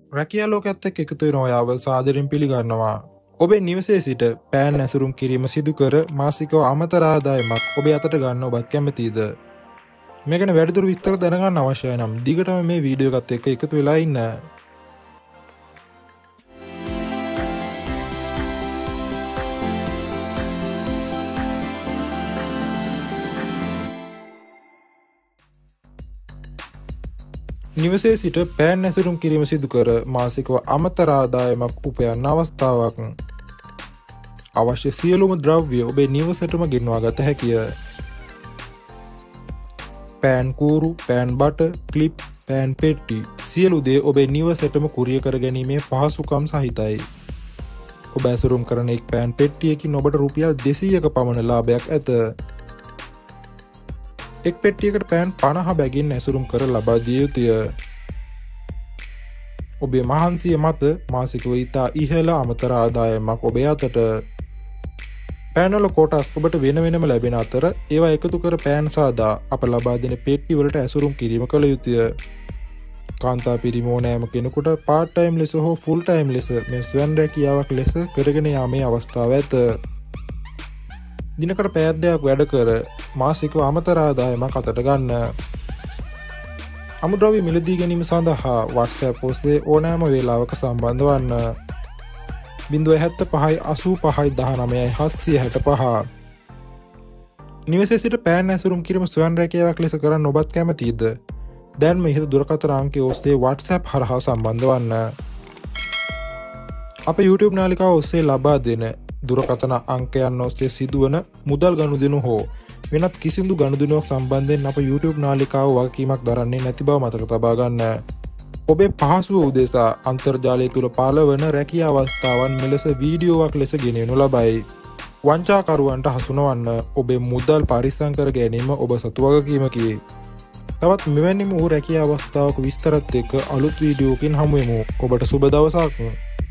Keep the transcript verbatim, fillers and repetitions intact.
රැකියා ලෝකයේත් එක්ක එකතු වෙන ඔයාව සාදරයෙන් පිළිගන්නවා. ඔබේ නිවසේ සිට පෑන් ඇසුරුම් කිරීම සිදු කර මාසිකව අමතර ආදායමක් ඔබේ අතට ගන්න ඔබත් කැමතිද? මේ ගැන වැඩිදුර විස්තර දැනගන්න අවශ්‍යයි නම් දිගටම මේ වීඩියෝ එකත් එක්ක එකතු වෙලා ඉන්න. නිවසේ සිට පෑන් ඇසුරුම් කිරීම සිදු කර මාසිකව අමතර ආදායමක් උපයන්න අවස්ථාවක්. අවශ්‍ය සියලුම ද්‍රව්‍ය ඔබේ නිවසටම ගෙන්වා ගත හැකිය. පෑන් කූරු, පෑන් බට, ක්ලිප්, පෑන් පෙට්ටි සියලු දේ ඔබේ නිවසටම කුරිය කර ගැනීමේ පහසුකම් සහිතයි. ඔබ ඇසුරුම් කරන එක් පෑන් පෙට්ටියකින් ඔබට රුපියල් දෙසීයක පමණ ලාභයක් ඇත. එක් පෙට්ටියකට පෑන් පනහ බැගින් ඇසුරුම් කර ලබා දිය යුතුය. ඔබේ මහන්සිය මත මාසිකව ඉතා ඉහළ අමතර ආදායමක් ඔබේ අතට. පෑන්වල කොටස් ඔබට වෙන වෙනම ලැබෙන අතර ඒවා එකතු කර පෑන් සාදා අප ලබා දෙන පෙට්ටි වලට ඇසුරුම් කිරීම කළ යුතුය. කාන්තා පිරිමි ඕනෑම කෙනෙකුට පාර්ට් ටයිම් ලෙස හෝ ෆුල් ටයිම් ලෙස මේ ස්වයං රැකියාවක් ලෙස කරගෙන යාමේ අවස්ථාව ඇත. දිනකට පැයක් දෙකක් වැඩ කර මාසිකව අමතර ආදායමක් අතට ගන්න. අමුද්‍රව්‍ය මිලදී ගැනීම සඳහා WhatsApp ඔස්සේ ඕනෑම වේලාවක සම්බන්ධ වන්න. බිංදුව හැත්ත පහයි අසූ පහයි දහනවයයි හත්සිය හැට පහ. නිවසේ සිට පෑන් ඇසුරුම් කිරීම ස්වයං රැකියාවක් ලෙස කරන්න ඔබත් කැමතිද? දැන්ම ඉහත දුරකථන අංකය ඔස්සේ WhatsApp හරහා සම්බන්ධ වන්න. අප YouTube නාලිකාව ඔස්සේ ලබා දෙන දුරකථන අංකයන් ඔස්සේ සිදුවන මුදල් ගනුදෙනු හෝ වෙනත් කිසිදු ගනුදෙනුවක් සම්බන්ධයෙන් අප YouTube නාලිකාව වගකීමක් දරන්නේ නැති බව මතක තබා ගන්න. ඔබේ පහසුව උදෙසා අන්තර්ජාලය තුළ පළවන රැකියා අවස්ථාවන් මෙලෙස වීඩියෝවක් ලෙස ගෙනෙනු ලබයි. වංචාකරුවන්ට හසුනවන්න ඔබේ මුදල් පරිස්සම් කර ගැනීම ඔබ සතු වගකීමකි. තවත් මෙවැනිම වූ රැකියා අවස්ථාවක විස්තරත් එක්ක අලුත් වීඩියෝකින් හමුවෙමු. ඔබට සුබ දවසක්.